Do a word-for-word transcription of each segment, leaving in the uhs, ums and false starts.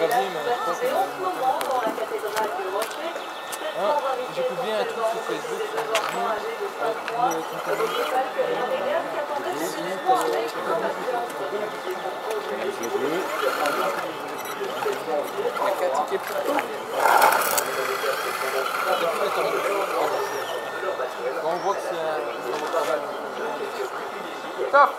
troisième, je crois que ah, j'écoute bien un truc sur Facebook, sur le on voit que c'est un... Top.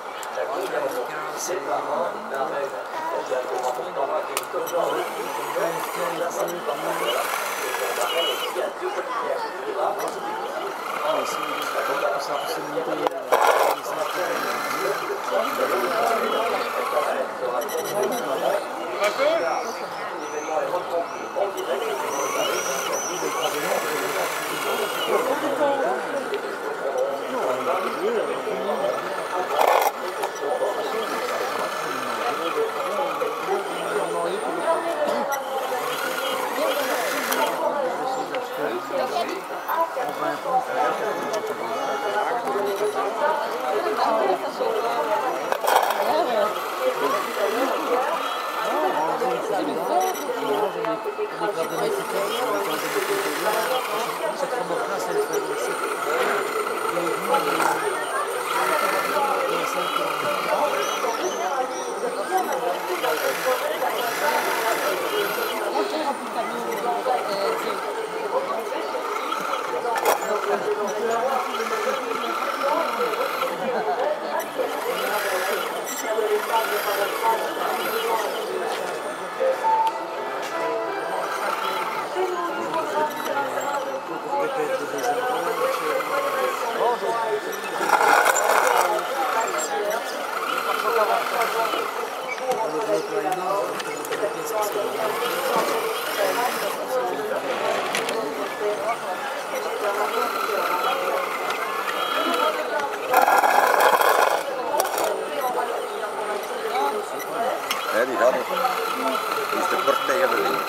Ja, die gaat nog. Die is de kort tegen de link.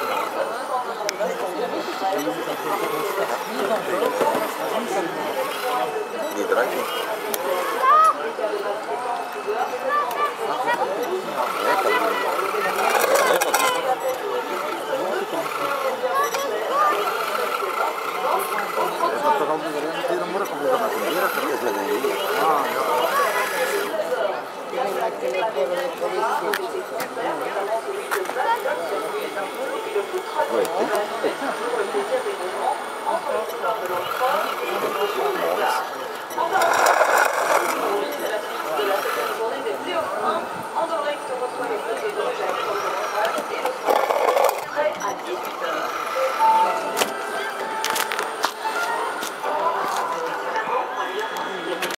Die draait niet. Nee, kan niet. Dat er al iedereen keer morgen moet gaan proberen. Dat is met een hier. Ah, ja. Oui.